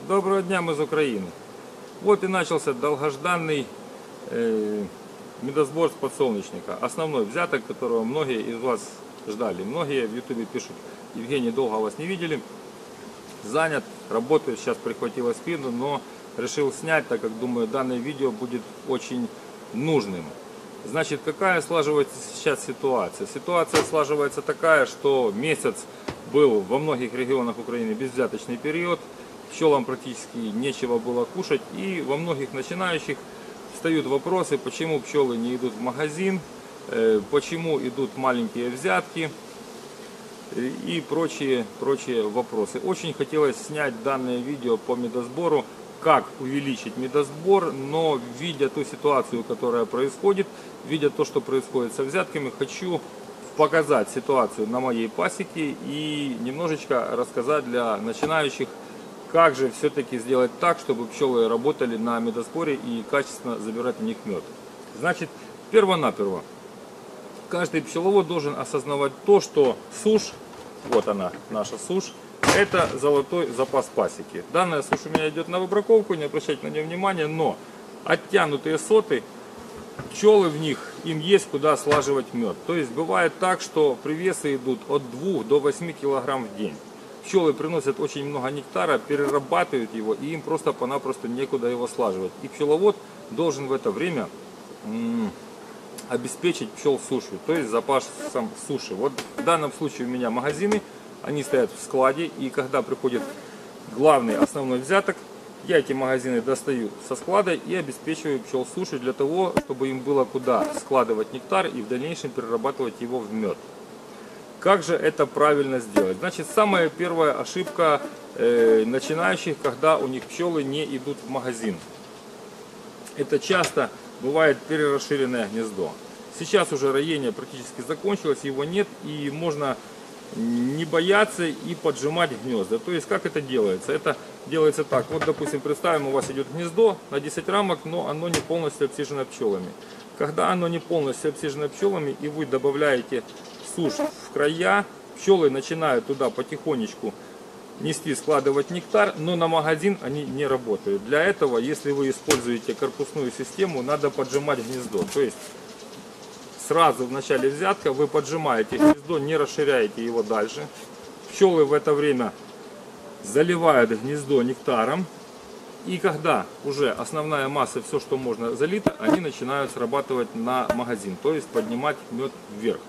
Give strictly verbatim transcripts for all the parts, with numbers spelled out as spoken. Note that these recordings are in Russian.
Доброго дня, мы из Украины. Вот и начался долгожданный э, медосбор с подсолнечника. Основной взяток, которого многие из вас ждали. Многие в ютубе пишут: Евгений, долго вас не видели. Занят, работаю, сейчас прихватила спину, но решил снять, так как думаю, данное видео будет очень нужным. Значит, какая слаживается сейчас ситуация? Ситуация слаживается такая, что месяц был во многих регионах Украины безвзяточный период. Пчелам практически нечего было кушать. И во многих начинающих встают вопросы, почему пчелы не идут в магазин, почему идут маленькие взятки и прочие, прочие вопросы. Очень хотелось снять данное видео по медосбору, как увеличить медосбор, но видя ту ситуацию, которая происходит, видя то, что происходит со взятками, хочу показать ситуацию на моей пасеке и немножечко рассказать для начинающих, как же все-таки сделать так, чтобы пчелы работали на медосборе и качественно забирать у них мед. Значит, перво-наперво, каждый пчеловод должен осознавать то, что сушь, вот она, наша сушь, это золотой запас пасеки. Данная сушь у меня идет на выбраковку, не обращайте на нее внимания, но оттянутые соты, пчелы в них, им есть куда слаживать мед. То есть бывает так, что привесы идут от двух до восьми килограмм в день. Пчелы приносят очень много нектара, перерабатывают его, и им просто-понапросто некуда его слаживать. И пчеловод должен в это время м- обеспечить пчел сушью, то есть запасом суши. Вот в данном случае у меня магазины, они стоят в складе, и когда приходит главный основной взяток, я эти магазины достаю со склада и обеспечиваю пчел сушей для того, чтобы им было куда складывать нектар и в дальнейшем перерабатывать его в мед. Как же это правильно сделать? Значит, самая первая ошибка э, начинающих, когда у них пчелы не идут в магазин. Это часто бывает перерасширенное гнездо. Сейчас уже роение практически закончилось, его нет, и можно не бояться и поджимать гнезда. То есть как это делается? Это делается так. Вот, допустим, представим, у вас идет гнездо на десять рамок, но оно не полностью обсижено пчелами. Когда оно не полностью обсижено пчелами и вы добавляете сушь в края, пчелы начинают туда потихонечку нести, складывать нектар, но на магазин они не работают. Для этого, если вы используете корпусную систему, надо поджимать гнездо. То есть сразу в начале взятка вы поджимаете гнездо, не расширяете его дальше. Пчелы в это время заливают гнездо нектаром. И когда уже основная масса, все, что можно, залито, они начинают срабатывать на магазин, то есть поднимать мед вверх.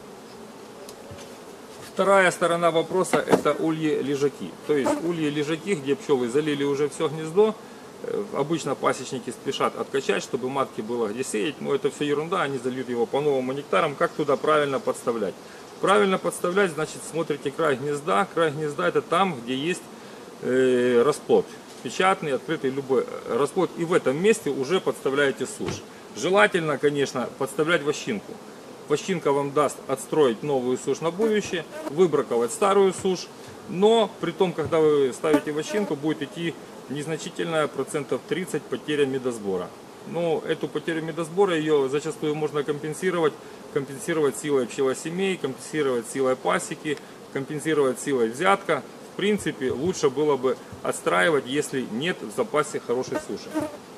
Вторая сторона вопроса — это ульи-лежаки. То есть ульи-лежаки, где пчелы залили уже все гнездо. Обычно пасечники спешат откачать, чтобы матке было где сеять. Но это все ерунда, они зальют его по новому нектарам. Как туда правильно подставлять? Правильно подставлять, значит, смотрите край гнезда. Край гнезда — это там, где есть э, расплод. Печатный, открытый, любой расплод. И в этом месте уже подставляете сушь. Желательно, конечно, подставлять вощинку. Вощинка вам даст отстроить новую сушь на будущее, выбраковать старую сушь. Но при том, когда вы ставите вощинку, будет идти незначительная, процентов тридцать, потеря медосбора. Но эту потерю медосбора, ее зачастую можно компенсировать. Компенсировать силой пчелосемей, компенсировать силой пасеки, компенсировать силой взятка. В принципе, лучше было бы отстраивать, если нет в запасе хорошей суши.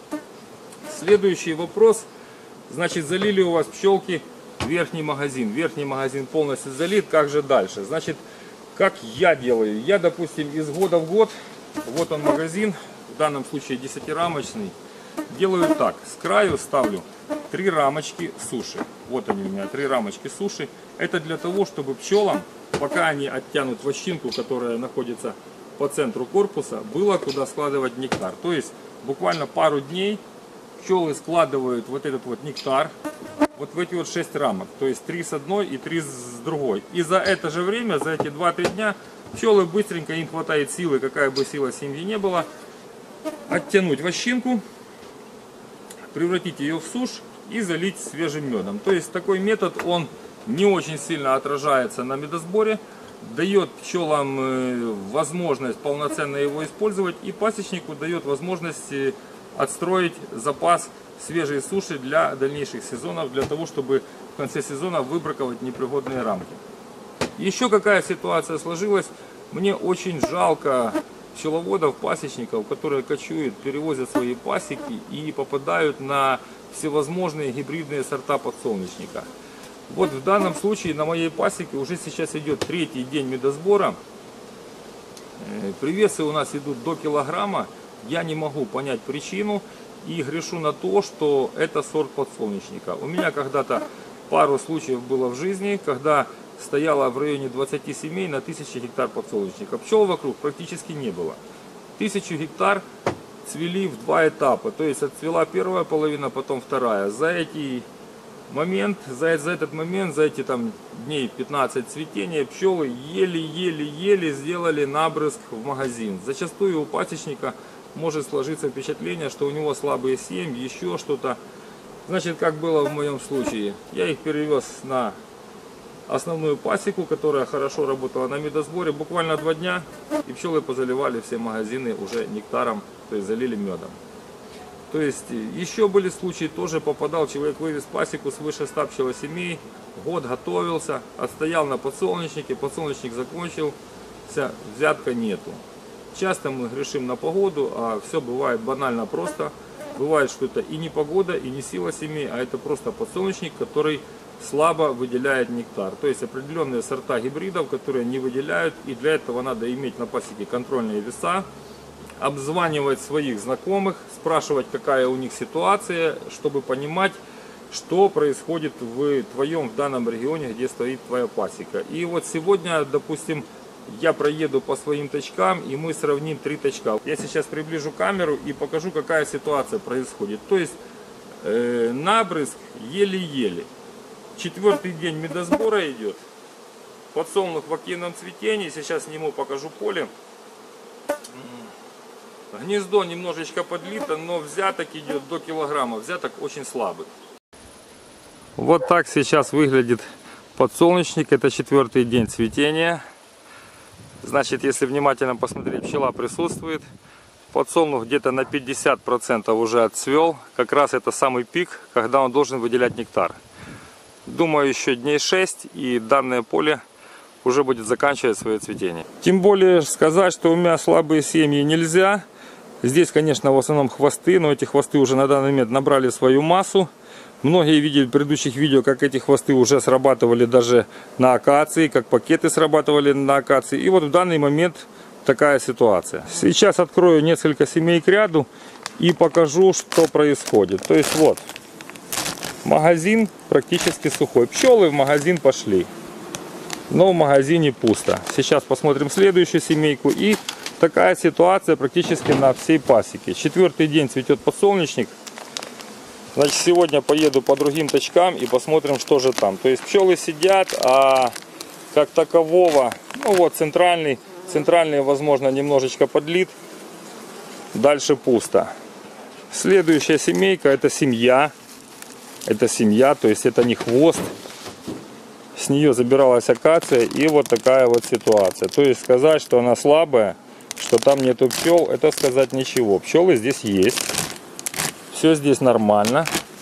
Следующий вопрос. Значит, залили у вас пчелки верхний магазин. Верхний магазин полностью залит. Как же дальше? Значит, как я делаю? Я, допустим, из года в год, вот он магазин, в данном случае десятирамочный, делаю так. С краю ставлю три рамочки суши. Вот они у меня, три рамочки суши. Это для того, чтобы пчелам, пока они оттянут вощинку, которая находится по центру корпуса, было куда складывать нектар. То есть буквально пару дней пчелы складывают вот этот вот нектар вот в эти вот шесть рамок. То есть три с одной и три с другой. И за это же время, за эти два-три дня, пчелы быстренько, им хватает силы, какая бы сила семьи не была, оттянуть вощинку, превратить ее в сушь и залить свежим медом. То есть такой метод, он не очень сильно отражается на медосборе, дает пчелам возможность полноценно его использовать, и пасечнику дает возможность отстроить запас свежей суши для дальнейших сезонов, для того, чтобы в конце сезона выбраковать непригодные рамки. Еще какая ситуация сложилась. Мне очень жалко пчеловодов, пасечников, которые кочуют, перевозят свои пасеки и попадают на всевозможные гибридные сорта подсолнечника. Вот в данном случае на моей пасеке уже сейчас идет третий день медосбора. Привесы у нас идут до килограмма. Я не могу понять причину и грешу на то, что это сорт подсолнечника. У меня когда-то пару случаев было в жизни, когда стояло в районе двадцати семей на тысячу гектар подсолнечника. Пчел вокруг практически не было. Тысячу гектар цвели в два этапа. То есть отцвела первая половина, потом вторая. За эти момент, за, за этот момент, за эти там дней пятнадцать цветения, пчелы еле-еле-еле сделали набрызг в магазин. Зачастую у пасечника может сложиться впечатление, что у него слабые семьи, еще что-то. Значит, как было в моем случае, я их перевез на основную пасеку, которая хорошо работала на медосборе, буквально два дня, и пчелы позаливали все магазины уже нектаром, то есть залили медом. То есть еще были случаи, тоже попадал человек, вывез пасеку свыше ста пчелосемей, год готовился, отстоял на подсолнечнике, подсолнечник закончился, взятка нету. Часто мы грешим на погоду, а все бывает банально просто. Бывает, что это и не погода, и не сила семей, а это просто подсолнечник, который слабо выделяет нектар. То есть определенные сорта гибридов, которые не выделяют, и для этого надо иметь на пасеке контрольные веса, обзванивать своих знакомых, спрашивать, какая у них ситуация, чтобы понимать, что происходит в твоем в данном регионе, где стоит твоя пасека. И вот сегодня, допустим, я проеду по своим точкам, и мы сравним три точка. Я сейчас приближу камеру и покажу, какая ситуация происходит. То есть э, набрызг еле-еле. Четвертый день медосбора идет. Подсолнух в активном цветении. Сейчас сниму, покажу поле. Гнездо немножечко подлито, но взяток идет до килограмма. Взяток очень слабый. Вот так сейчас выглядит подсолнечник. Это четвертый день цветения. Значит, если внимательно посмотреть, пчела присутствует. Подсолнух где-то на пятьдесят процентов уже отцвел. Как раз это самый пик, когда он должен выделять нектар. Думаю, еще дней шесть, и данное поле уже будет заканчивать свое цветение. Тем более сказать, что у меня слабые семьи нельзя. Здесь, конечно, в основном хвосты, но эти хвосты уже на данный момент набрали свою массу. Многие видели в предыдущих видео, как эти хвосты уже срабатывали даже на акации, как пакеты срабатывали на акации. И вот в данный момент такая ситуация. Сейчас открою несколько семей к ряду и покажу, что происходит. То есть вот, магазин практически сухой. Пчелы в магазин пошли, но в магазине пусто. Сейчас посмотрим следующую семейку. И такая ситуация практически на всей пасеке. Четвертый день цветет подсолнечник. Значит, сегодня поеду по другим точкам и посмотрим, что же там. То есть пчелы сидят, а как такового, ну вот центральный, центральный, возможно, немножечко подлит. Дальше пусто. Следующая семейка, это семья. Это семья, то есть это не хвост. С нее забиралась акация, и вот такая вот ситуация. То есть сказать, что она слабая, что там нету пчел, это сказать ничего. Пчелы здесь есть. Все здесь нормально.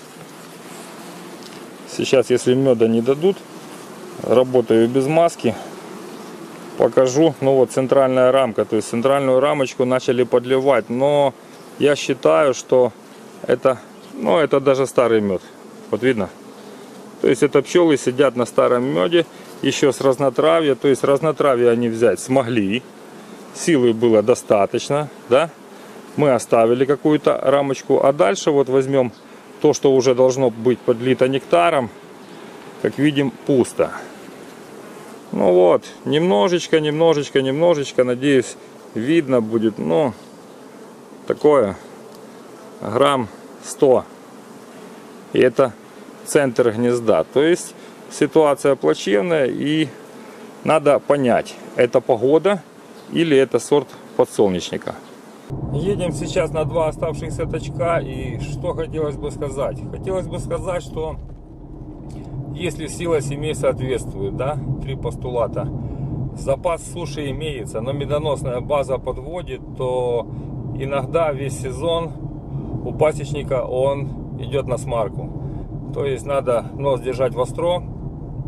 Сейчас, если меда не дадут, работаю без маски. Покажу. Ну вот центральная рамка. То есть центральную рамочку начали подливать. Но я считаю, что это, ну, это даже старый мед. Вот видно. То есть это пчелы сидят на старом меде. Еще с разнотравья. То есть разнотравье они взять смогли. Силы было достаточно. Да? Мы оставили какую-то рамочку, а дальше вот возьмем то, что уже должно быть подлито нектаром. Как видим, пусто. Ну вот, немножечко, немножечко, немножечко, надеюсь, видно будет, ну, такое, грамм сто. И это центр гнезда. То есть ситуация плачевная, и надо понять, это погода или это сорт подсолнечника. Едем сейчас на два оставшихся точка, и что хотелось бы сказать? Хотелось бы сказать, что если сила семей соответствует, да, три постулата, запас суши имеется, но медоносная база подводит, то иногда весь сезон у пасечника он идет на смарку. То есть надо нос держать востро,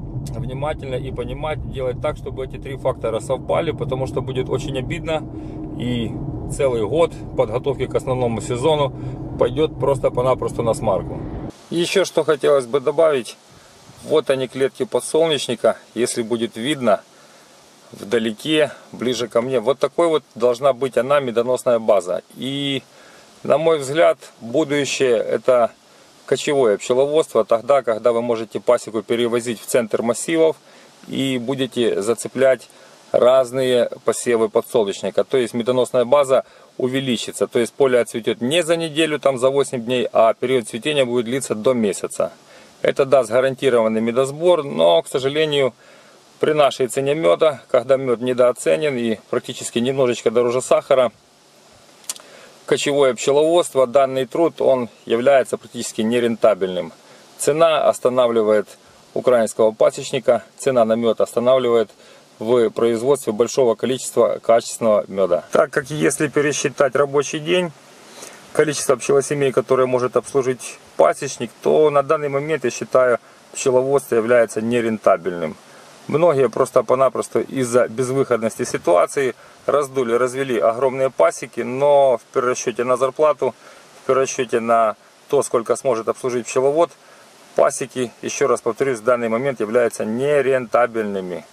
внимательно и понимать, делать так, чтобы эти три фактора совпали, потому что будет очень обидно, и целый год подготовки к основному сезону пойдет просто-понапросто на смарку. Еще что хотелось бы добавить. Вот они, клетки подсолнечника. Если будет видно вдалеке, ближе ко мне, вот такой вот должна быть она, медоносная база. И на мой взгляд, будущее это кочевое пчеловодство, тогда, когда вы можете пасеку перевозить в центр массивов и будете зацеплять разные посевы подсолнечника. То есть медоносная база увеличится. То есть поле отцветет не за неделю, там за восемь дней, а период цветения будет длиться до месяца. Это даст гарантированный медосбор, но, к сожалению, при нашей цене меда, когда мед недооценен и практически немножечко дороже сахара, кочевое пчеловодство, данный труд, он является практически нерентабельным. Цена останавливает украинского пасечника, цена на мед останавливает в производстве большого количества качественного меда. Так как если пересчитать рабочий день, количество пчелосемей, которое может обслужить пасечник, то на данный момент, я считаю, пчеловодство является нерентабельным. Многие просто-понапросто из-за безвыходности ситуации раздули, развели огромные пасеки, но в перерасчете на зарплату, в перерасчете на то, сколько сможет обслужить пчеловод, пасеки, еще раз повторюсь, в данный момент являются нерентабельными.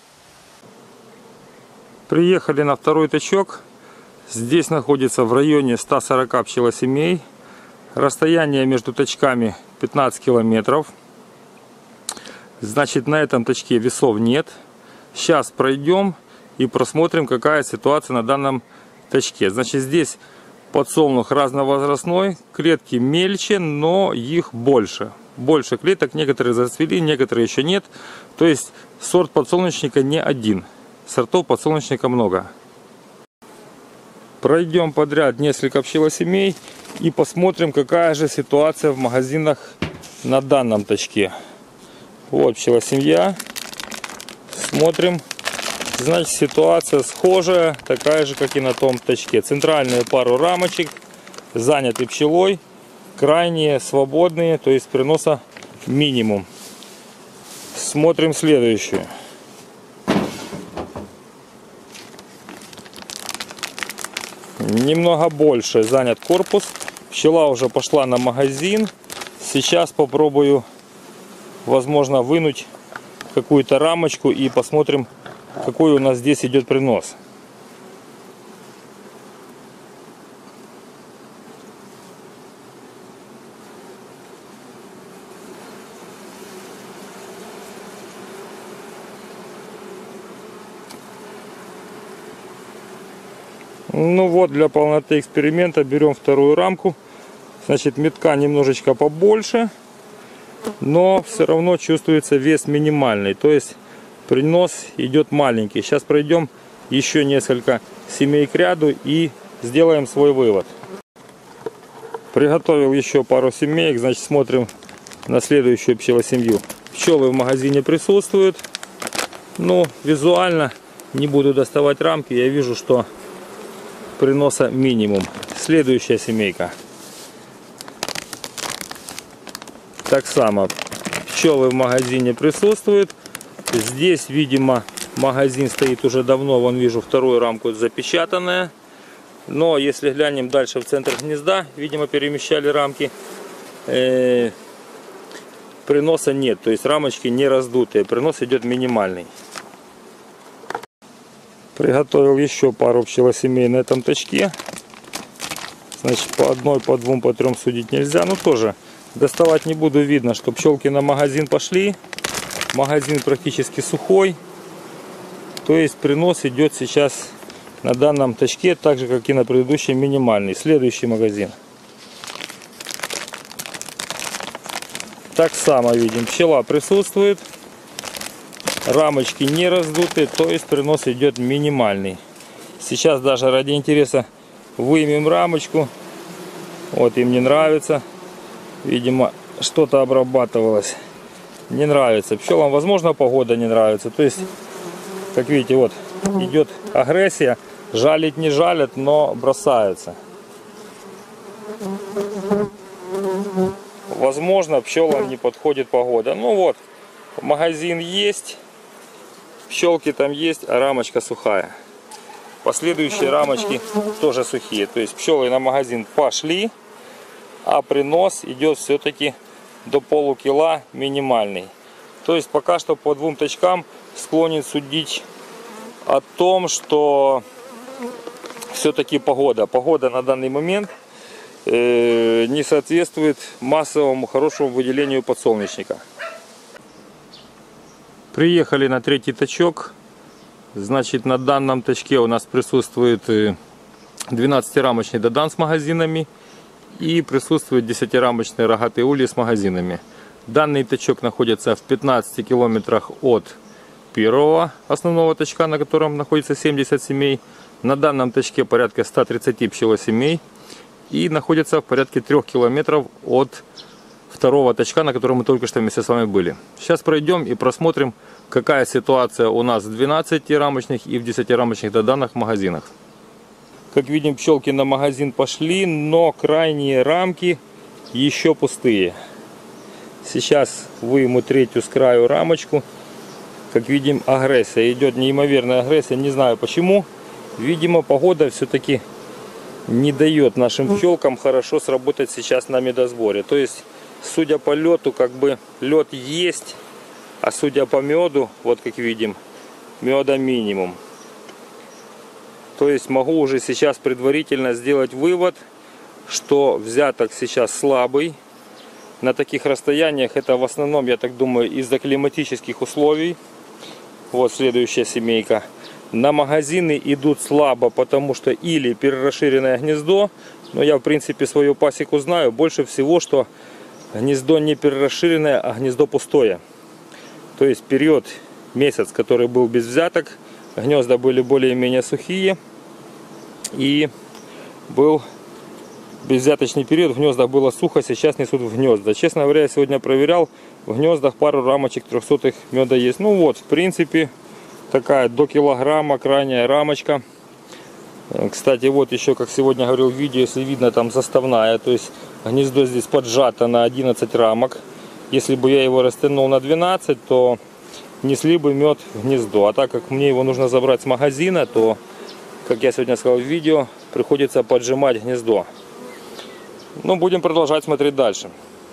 Приехали на второй тачок. Здесь находится в районе ста сорока пчелосемей. Расстояние между тачками пятнадцать километров. Значит, на этом тачке весов нет. Сейчас пройдем и просмотрим, какая ситуация на данном тачке. Значит, здесь подсолнух разновозрастной, клетки мельче, но их больше. Больше клеток, некоторые зацвели, некоторые еще нет. То есть сорт подсолнечника не один. Сортов подсолнечника много. Пройдем подряд несколько пчелосемей и посмотрим, какая же ситуация в магазинах на данном тачке. Вот пчелосемья. Смотрим. Значит, ситуация схожая, такая же, как и на том тачке. Центральные пару рамочек заняты пчелой. Крайние свободные, то есть приноса минимум. Смотрим следующую. Немного больше занят корпус. Пчела уже пошла на магазин. Сейчас попробую, возможно, вынуть какую-то рамочку и посмотрим, какой у нас здесь идет принос. Ну вот, для полноты эксперимента берем вторую рамку. Значит, метка немножечко побольше, но все равно чувствуется вес минимальный. То есть принос идет маленький. Сейчас пройдем еще несколько семей к ряду и сделаем свой вывод. Приготовил еще пару семеек. Значит, смотрим на следующую пчелосемью. Пчелы в магазине присутствуют. Но визуально не буду доставать рамки. Я вижу, что приноса минимум. Следующая семейка. Так само. Пчелы в магазине присутствуют. Здесь, видимо, магазин стоит уже давно. Вон вижу вторую рамку запечатанная. Но если глянем дальше в центр гнезда, видимо, перемещали рамки. Э, приноса нет. То есть рамочки не раздутые. Принос идет минимальный. Приготовил еще пару пчелосемей на этом тачке. Значит, по одной, по двум, по трем судить нельзя. Но тоже доставать не буду. Видно, что пчелки на магазин пошли. Магазин практически сухой. То есть принос идет сейчас на данном тачке так же, как и на предыдущем, минимальный. Следующий магазин. Так само видим. Пчела присутствует. Рамочки не раздуты, то есть принос идет минимальный. Сейчас даже ради интереса выймем рамочку. Вот им не нравится. Видимо, что-то обрабатывалось. Не нравится. Пчелам, возможно, погода не нравится. То есть, как видите, вот идет агрессия. Жалить не жалят, но бросаются. Возможно, пчелам не подходит погода. Ну вот, магазин есть. Пчелки там есть, а рамочка сухая. Последующие рамочки тоже сухие. То есть пчелы на магазин пошли, а принос идет все-таки до полукила минимальный. То есть пока что по двум точкам склонен судить о том, что все-таки погода. Погода на данный момент э, не соответствует массовому хорошему выделению подсолнечника. Приехали на третий точок. Значит, на данном точке у нас присутствует двенадцатирамочный додан с магазинами и присутствует десятирамочный рогатый ульи с магазинами. Данный точок находится в пятнадцати километрах от первого основного точка, на котором находится семьдесят семей. На данном точке порядка ста тридцати пчелосемей и находится в порядке трёх километров от второго точка, на котором мы только что вместе с вами были. Сейчас пройдем и просмотрим, какая ситуация у нас в двенадцатирамочных и в десятирамочных доданах в магазинах. Как видим, пчелки на магазин пошли, но крайние рамки еще пустые. Сейчас выйму третью с краю рамочку. Как видим, агрессия идет, неимоверная агрессия, не знаю почему. Видимо, погода все-таки не дает нашим пчелкам хорошо сработать сейчас на медосборе. То есть, судя по лету, как бы лед есть, а судя по меду, вот как видим, меда минимум. То есть могу уже сейчас предварительно сделать вывод, что взяток сейчас слабый. На таких расстояниях это в основном, я так думаю, из-за климатических условий. Вот следующая семейка. На магазины идут слабо, потому что или перерасширенное гнездо, но я в принципе свою пасеку знаю, больше всего, что гнездо не перерасширенное, а гнездо пустое. То есть период, месяц, который был без взяток, гнезда были более-менее сухие. И был безвзяточный период, в гнездах было сухо, сейчас несут в гнезда. Честно говоря, я сегодня проверял, в гнездах пару рамочек трехсотых меда есть. Ну вот, в принципе, такая до килограмма крайняя рамочка. Кстати, вот еще, как сегодня говорил в видео, если видно, там заставная, то есть гнездо здесь поджато на одиннадцать рамок. Если бы я его растянул на двенадцать, то несли бы мед в гнездо. А так как мне его нужно забрать с магазина, то, как я сегодня сказал в видео, приходится поджимать гнездо. Ну, будем продолжать смотреть дальше.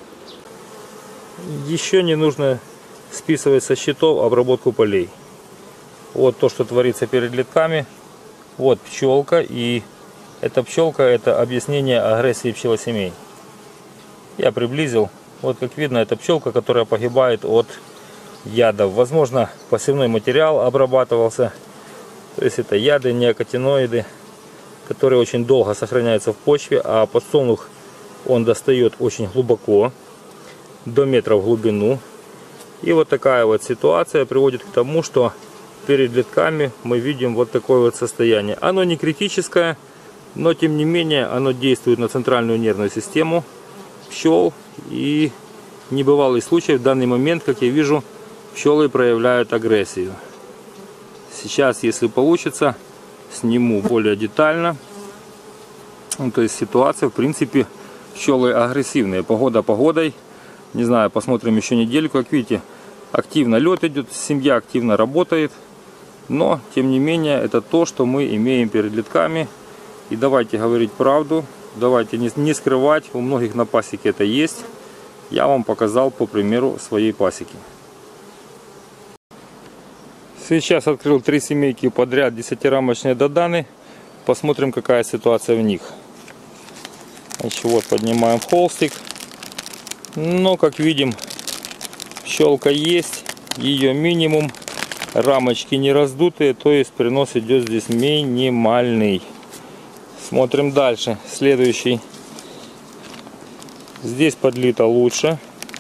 Еще не нужно списывать со счетов обработку полей. Вот то, что творится перед литками. Вот пчелка, и эта пчелка — это объяснение агрессии пчелосемей. Я приблизил. Вот как видно, это пчелка, которая погибает от ядов. Возможно, посевной материал обрабатывался. То есть это яды, неокотиноиды, которые очень долго сохраняются в почве, а подсолнух он достает очень глубоко, до метра в глубину. И вот такая вот ситуация приводит к тому, что перед литками мы видим вот такое вот состояние. Оно не критическое, но тем не менее оно действует на центральную нервную систему пчел. И небывалый случай, в данный момент, как я вижу, пчелы проявляют агрессию. Сейчас, если получится, сниму более детально. Ну, то есть ситуация, в принципе, пчелы агрессивные. Погода погодой. Не знаю, посмотрим еще недельку. Как видите, активно лед идет, семья активно работает. Но, тем не менее, это то, что мы имеем перед литками. И давайте говорить правду. Давайте не, не скрывать. У многих на пасеке это есть. Я вам показал по примеру своей пасеки. Сейчас открыл три семейки подряд, десятирамочные доданы. Посмотрим, какая ситуация в них. Значит, вот поднимаем холстик. Но, как видим, пчелка есть. Ее минимум. Рамочки не раздутые, то есть принос идет здесь минимальный. Смотрим дальше. Следующий. Здесь подлито лучше.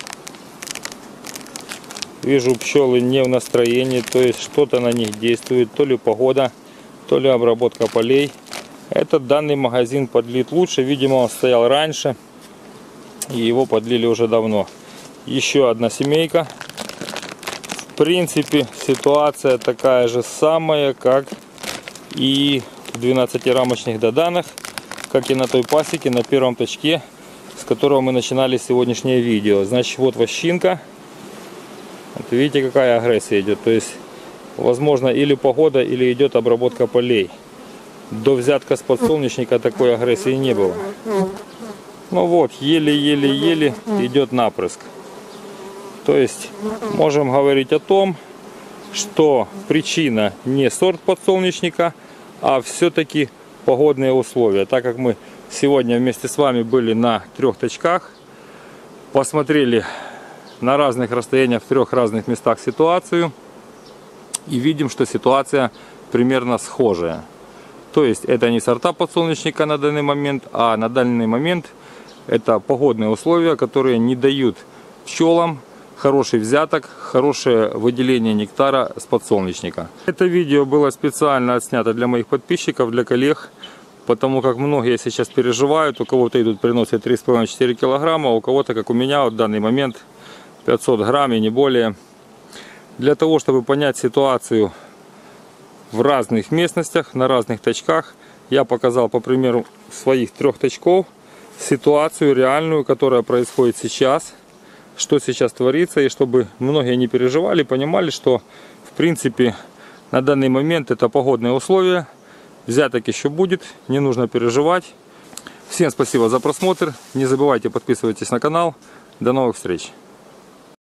Вижу, пчелы не в настроении, то есть что-то на них действует. То ли погода, то ли обработка полей. Этот данный магазин подлит лучше. Видимо, он стоял раньше. И его подлили уже давно. Еще одна семейка. В принципе, ситуация такая же самая, как и в двенадцатирамочных доданах, как и на той пасеке, на первом точке, с которого мы начинали сегодняшнее видео. Значит, вот вощинка. Вот видите, какая агрессия идет. То есть, возможно, или погода, или идет обработка полей. до взятка с подсолнечника такой агрессии не было. Ну вот, еле-еле-еле идет напрыск. То есть можем говорить о том, что причина не сорт подсолнечника, а все-таки погодные условия. Так как мы сегодня вместе с вами были на трех точках, посмотрели на разных расстояниях в трех разных местах ситуацию и видим, что ситуация примерно схожая. То есть это не сорта подсолнечника на данный момент, а на данный момент это погодные условия, которые не дают пчелам хороший взяток, хорошее выделение нектара с подсолнечника. Это видео было специально отснято для моих подписчиков, для коллег, потому как многие сейчас переживают, у кого-то идут приносы три с половиной — четыре килограмма, у кого-то, как у меня, в данный момент пятьсот грамм и не более. Для того, чтобы понять ситуацию в разных местностях, на разных точках, я показал, по примеру своих трех точков, ситуацию реальную, которая происходит сейчас, что сейчас творится, и чтобы многие не переживали, понимали, что в принципе на данный момент это погодные условия, взяток еще будет, не нужно переживать. Всем спасибо за просмотр, не забывайте подписывайтесь на канал, до новых встреч.